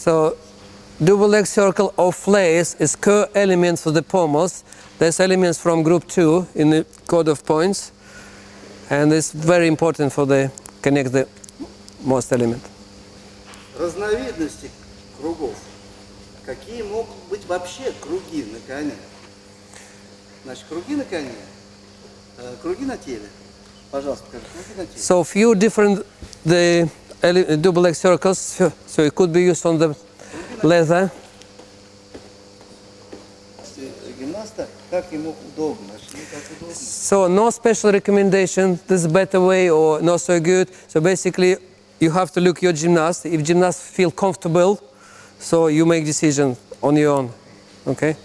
So double leg circle of flares is core elements for the pomos. There's elements from group 2 in the code of points, and it's very important for the connect the most element. Разновидности кругов. Какие могут быть вообще круги на коне? Значит, круги на коне, круги на теле. Пожалуйста, покажи, круги на теле. So few different the double leg circles, so it could be used on the leather. Гимнаста, как ему удобно, как удобно. So no special recommendation, this is better way or not so good. So basically you have to look your gymnast. If gymnast feel comfortable, so you make decision on your own, okay?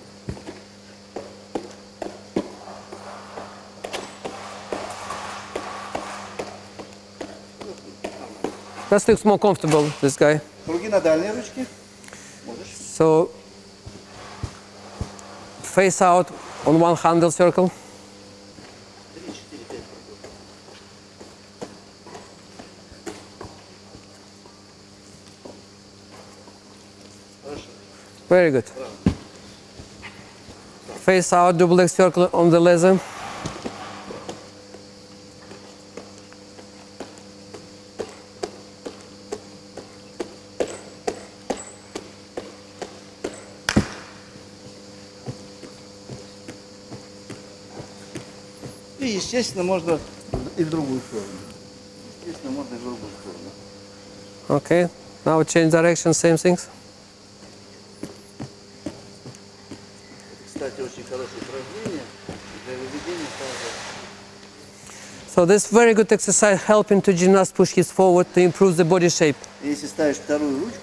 That looks more comfortable, this guy. Круги на дальней ручке. Можешь. So face out on one handle circle. 3, 4, 5 кругов. Хорошо. Very good. Face out, double leg circle on the leather. И, естественно, можно и в другую сторону. Естественно, можно и в другую сторону. Okay, now change direction, same things. Кстати, очень хорошее упражнение для выведения таза. So this very good exercise helping to gymnast push his forward to improve the body shape. Если ставишь вторую ручку,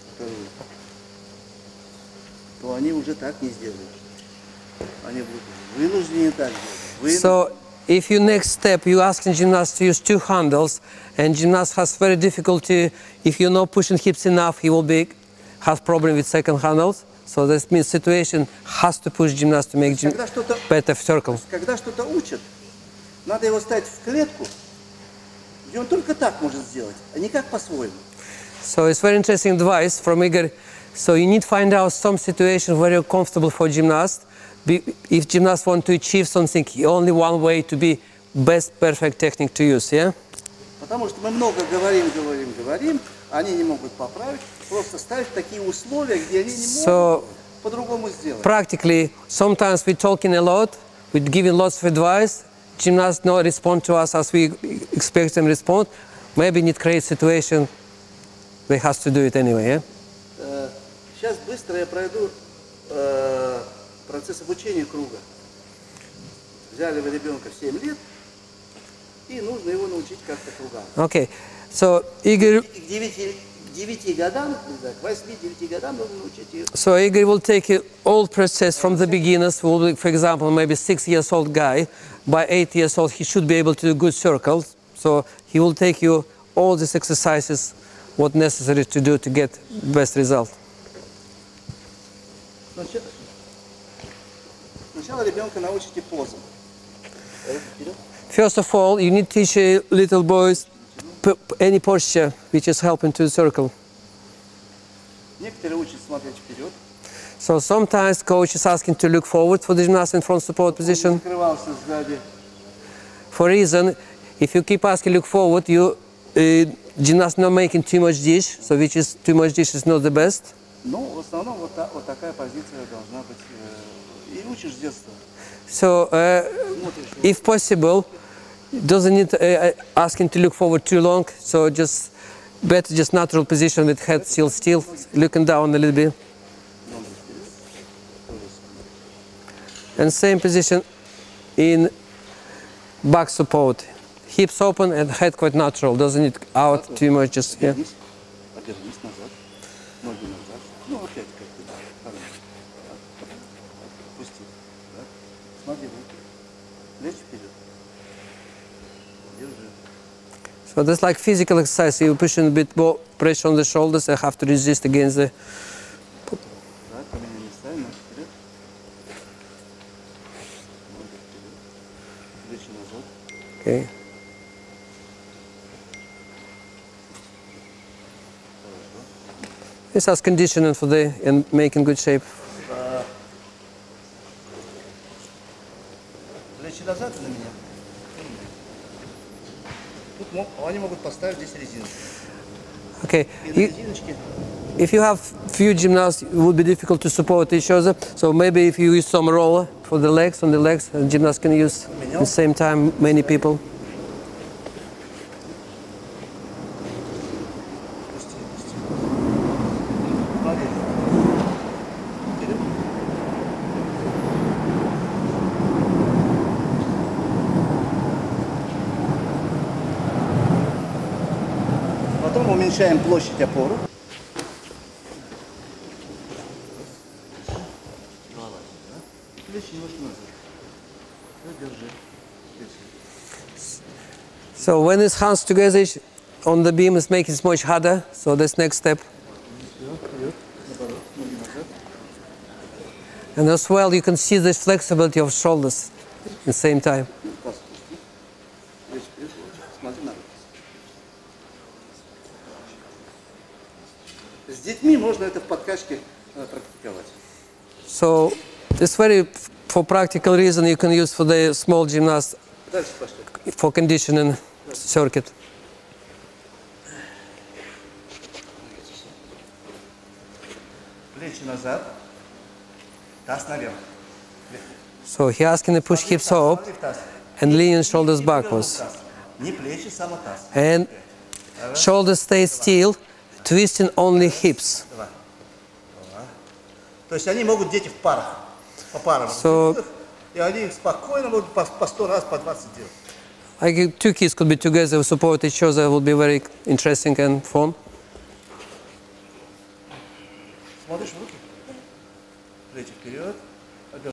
то они уже так не сделают. Они будут вынуждены так делать. So if you next step, you asking gymnast to use 2 handles, and gymnast has very difficulty, if you're not pushing hips enough, he will have problem with second handles. So this means situation has to push gymnast to make better circles. Когда что-то учат, надо его ставить в клетку, где он только так может сделать, а не как по-своему. So it's very interesting advice from Igor. So you need to find out some situation very comfortable for gymnast. If gymnasts want to achieve something, only one way to be best perfect technique to use, yeah? Потому что мы много говорим, они не могут поправить, просто ставить такие условия, где они не могут по-другому сделать. Practically, sometimes we're talking a lot, we're giving lots of advice, gymnasts not respond to us as we expect them to respond. Maybe need to create situation, they have to do it anyway, yeah? Сейчас быстро я пройду процесс обучения круга. Взяли вы ребенка в 7 лет, и нужно его научить как-то кругам. Okay, so Igor... К 9 годам, к 8-9 годам нужно научить ее. So Igor will take an old process from the beginners, will be, for example, maybe 6 years old guy. By 8 years old, he should be able to do good circles. So he will take you all these exercises, what necessary to do to get best result. Сначала ребенка научите позам. First of all, you need to teach little boys any posture which is helping to circle. Некоторые учат смотреть вперед. So sometimes coach is asking to look forward for the gymnast in front support position. Закрывался сзади. For reason, if you keep asking look forward, you gymnast not making too much dish, so which is too much dish is not the best. Ну, в основном вот такая позиция должна быть. И учишь с детства. So, if possible, doesn't need asking to look forward too long. So just better just natural position with head still, looking down a little bit. And same position in back support. Hips open and head quite natural. Doesn't need out too much. Just yeah. Обернись назад. Ноги назад. Ну, опять как-то. Пусти. Смотри, руки. Плечи вперед. Держи. So that's like physical exercise. You're pushing a bit more pressure on the shoulders. I have to resist against the. Да, поменяй местами, ноги вперед. Ноги вперед. Плечи назад. Okay. This is conditioning for the and making good shape. Плечи назад на меня. Тут они могут поставить здесь резинку. Okay. И на резиночке. If you have few gymnasts, it would be difficult to support each other. So maybe if you use some roller for the legs, on the legs, and gymnasts can use at the same time many people. Потом уменьшаем площадь опоры. Плечи немножко назад. Держи. So when his hands together on the beam, is making it much harder. So that's next step. And as well, you can see this flexibility of shoulders at the same time. Смотри на руки. С детьми можно это в подкачке практиковать. So this very, for practical reason, you can use for the small gymnast Дальше пошли. for conditioning circuit. Плечи назад. Таз наверх. So he asking to push hips up Смотри в таз. and lean shoulders backwards. Не плечи, само таз. And shoulders stay still, twisting only hips. Два. То есть они могут, дети, в парах. По парам. So- И они спокойно могут по 100 раз, по 20 делать. Like two kids could be together, support each other, would be very interesting and fun. Смотришь в руки. Плечи вперед.